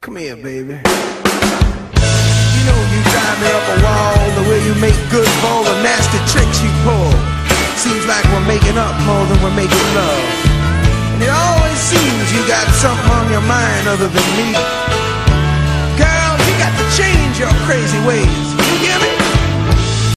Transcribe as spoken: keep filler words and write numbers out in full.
Come here, baby. You know you drive me up a wall, the way you make good for all the nasty tricks you pull. Seems like we're making up more than we're making love. And it always seems you got something on your mind other than me. Girl, you got to change your crazy ways.